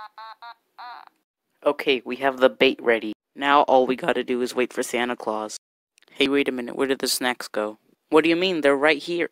Okay, we have the bait ready. Now all we gotta do is wait for Santa Claus. Hey, wait a minute, where did the snacks go? What do you mean? They're right here.